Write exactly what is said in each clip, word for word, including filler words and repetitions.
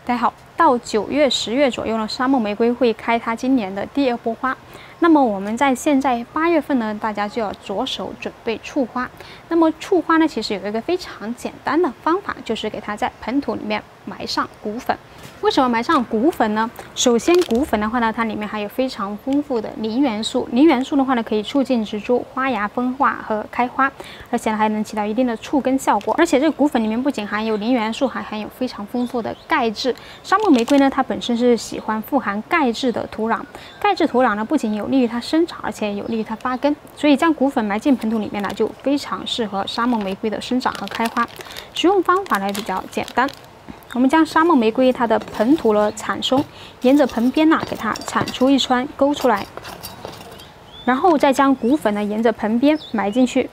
大家好，到九月、十月左右呢，沙漠玫瑰会开它今年的第二波花。那么我们在现在八月份呢，大家就要着手准备促花。那么促花呢，其实有一个非常简单的方法，就是给它在盆土里面埋上骨粉。为什么埋上骨粉呢？首先，骨粉的话呢，它里面含有非常丰富的磷元素。磷元素的话呢，可以促进植株花芽分化和开花，而且呢还能起到一定的促根效果。而且这个骨粉里面不仅含有磷元素，还含有非常丰富的钙质。沙漠玫瑰呢，它本身是喜欢富含钙质的土壤。钙质土壤呢，不仅有利于它生长，而且有利于它发根。所以将骨粉埋进盆土里面呢，就非常适合沙漠玫瑰的生长和开花。使用方法呢比较简单。我们将沙漠玫瑰它的盆土的铲松，沿着盆边呢给它铲出一穿沟出来，然后再将骨粉呢沿着盆边埋进去，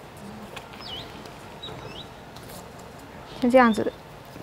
像这样子。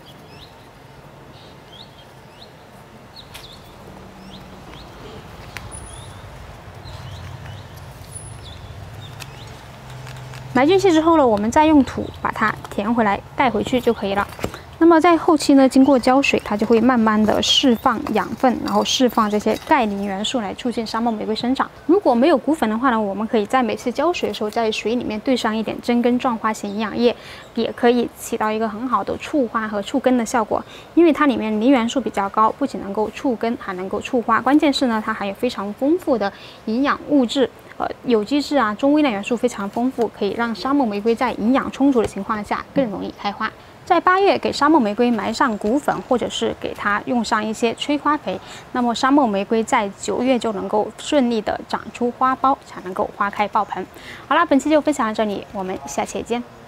埋进去之后呢，我们再用土把它填回来，盖回去就可以了。那么在后期呢，经过浇水，它就会慢慢的释放养分，然后释放这些钙磷元素来促进沙漠玫瑰生长。如果没有骨粉的话呢，我们可以在每次浇水的时候，在水里面兑上一点真根状花型营养液，也可以起到一个很好的促花和促根的效果。因为它里面磷元素比较高，不仅能够促根，还能够促花。关键是呢，它含有非常丰富的营养物质。呃，有机质啊，中微量元素非常丰富，可以让沙漠玫瑰在营养充足的情况下更容易开花。在八月给沙漠玫瑰埋上骨粉，或者是给它用上一些催花肥，那么沙漠玫瑰在九月就能够顺利的长出花苞，才能够花开爆盆。好啦，本期就分享到这里，我们下期见。